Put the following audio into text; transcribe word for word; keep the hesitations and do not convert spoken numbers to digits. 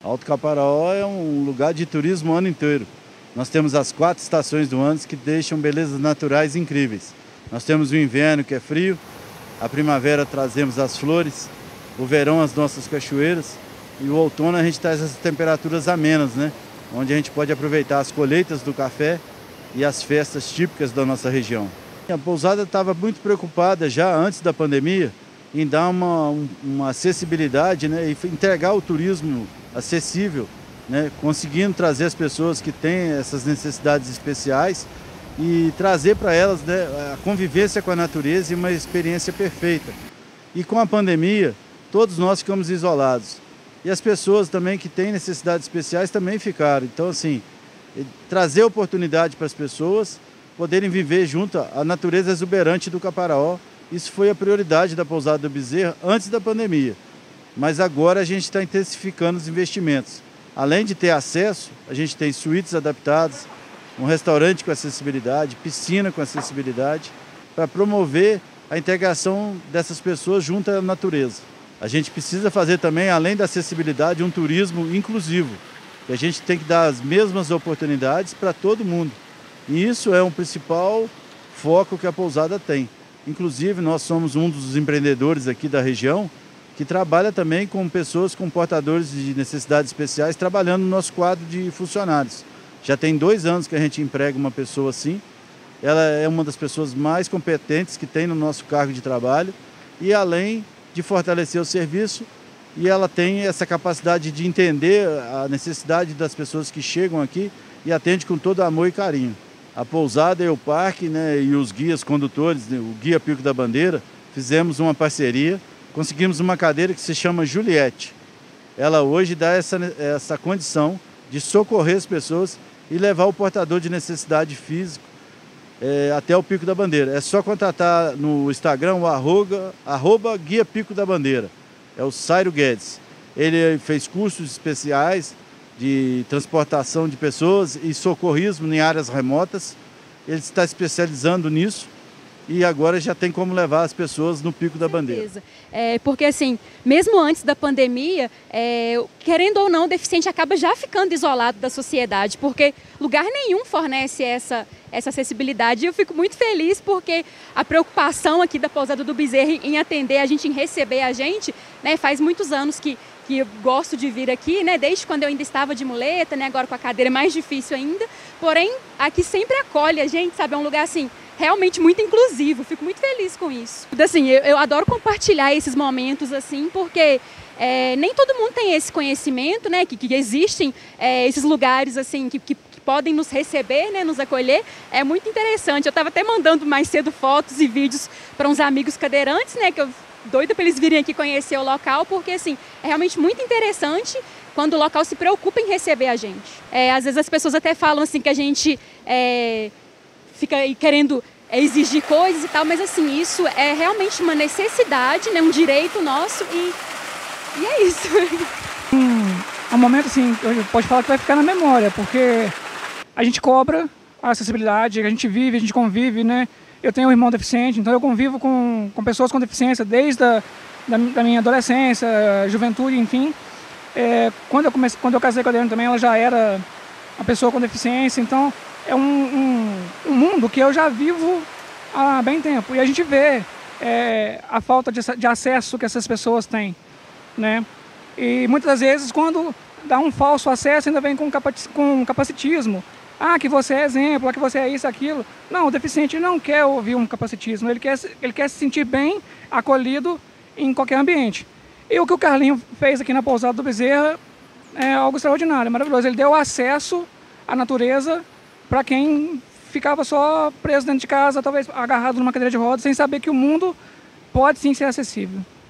Alto Caparaó é um lugar de turismo o ano inteiro. Nós temos as quatro estações do ano que deixam belezas naturais incríveis. Nós temos o inverno, que é frio, a primavera trazemos as flores, o verão as nossas cachoeiras e o outono a gente traz as temperaturas amenas, né? Onde a gente pode aproveitar as colheitas do café e as festas típicas da nossa região. A pousada estava muito preocupada já antes da pandemia em dar uma, uma acessibilidade, né, e entregar o turismo acessível, né, conseguindo trazer as pessoas que têm essas necessidades especiais e trazer para elas, né, a convivência com a natureza e uma experiência perfeita. E com a pandemia, todos nós ficamos isolados. E as pessoas também que têm necessidades especiais também ficaram. Então, assim, trazer oportunidade para as pessoas poderem viver junto à natureza exuberante do Caparaó. Isso foi a prioridade da Pousada do Bezerra antes da pandemia. Mas agora a gente está intensificando os investimentos. Além de ter acesso, a gente tem suítes adaptadas, um restaurante com acessibilidade, piscina com acessibilidade, para promover a integração dessas pessoas junto à natureza. A gente precisa fazer também, além da acessibilidade, um turismo inclusivo. A gente tem que dar as mesmas oportunidades para todo mundo. E isso é um principal foco que a pousada tem. Inclusive, nós somos um dos empreendedores aqui da região que trabalha também com pessoas com portadores de necessidades especiais, trabalhando no nosso quadro de funcionários. Já tem dois anos que a gente emprega uma pessoa assim. Ela é uma das pessoas mais competentes que tem no nosso cargo de trabalho e, além de fortalecer o serviço, e ela tem essa capacidade de entender a necessidade das pessoas que chegam aqui e atende com todo amor e carinho. A pousada e o parque, né, e os guias condutores, né, o Guia Pico da Bandeira, fizemos uma parceria, conseguimos uma cadeira que se chama Juliette. Ela hoje dá essa, essa condição de socorrer as pessoas e levar o portador de necessidade física é, até o Pico da Bandeira. É só contratar no Instagram o arroba, arroba Guia Pico da Bandeira. É o Sairo Guedes. Ele fez cursos especiais de transportação de pessoas e socorrismo em áreas remotas. Ele está especializando nisso e agora já tem como levar as pessoas no Pico da Bandeira. É, porque assim, mesmo antes da pandemia, é, querendo ou não, o deficiente acaba já ficando isolado da sociedade, porque lugar nenhum fornece essa, essa acessibilidade. E eu fico muito feliz porque a preocupação aqui da Pousada do Bezerra em atender a gente, em receber a gente, né, faz muitos anos que que eu gosto de vir aqui, né, desde quando eu ainda estava de muleta, né, agora com a cadeira é mais difícil ainda, porém aqui sempre acolhe a gente, sabe, é um lugar assim, realmente muito inclusivo, fico muito feliz com isso. Assim, eu, eu adoro compartilhar esses momentos assim, porque é, nem todo mundo tem esse conhecimento, né, que, que existem é, esses lugares assim, que, que podem nos receber, né, nos acolher, é muito interessante. Eu estava até mandando mais cedo fotos e vídeos para uns amigos cadeirantes, né, que eu doida para eles virem aqui conhecer o local, porque assim, é realmente muito interessante quando o local se preocupa em receber a gente. É, às vezes as pessoas até falam assim que a gente é, fica querendo exigir coisas e tal, mas assim, isso é realmente uma necessidade, né, um direito nosso e, e é isso. Hum, é um momento assim, pode falar que vai ficar na memória, porque a gente cobra a acessibilidade, a gente vive, a gente convive, né? Eu tenho um irmão deficiente, então eu convivo com, com pessoas com deficiência desde a da, da minha adolescência, juventude, enfim. É, quando, eu comecei, quando eu casei com a Adriana também, ela já era uma pessoa com deficiência, então é um, um, um mundo que eu já vivo há bem tempo. E a gente vê é, a falta de, de acesso que essas pessoas têm, né? E muitas vezes, quando dá um falso acesso, ainda vem com, capac, com capacitismo. Ah, que você é exemplo, ah, que você é isso, aquilo. Não, o deficiente não quer ouvir um capacitismo, ele quer, ele quer se sentir bem, acolhido em qualquer ambiente. E o que o Carlinho fez aqui na Pousada do Bezerra é algo extraordinário, maravilhoso. Ele deu acesso à natureza para quem ficava só preso dentro de casa, talvez agarrado numa cadeira de rodas, sem saber que o mundo pode sim ser acessível.